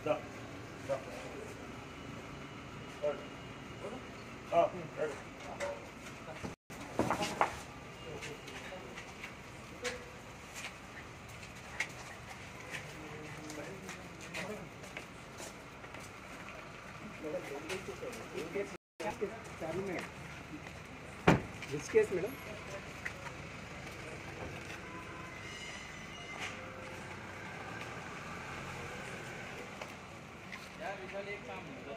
దా దా ready Which case, madam? यार विशाल एक काम है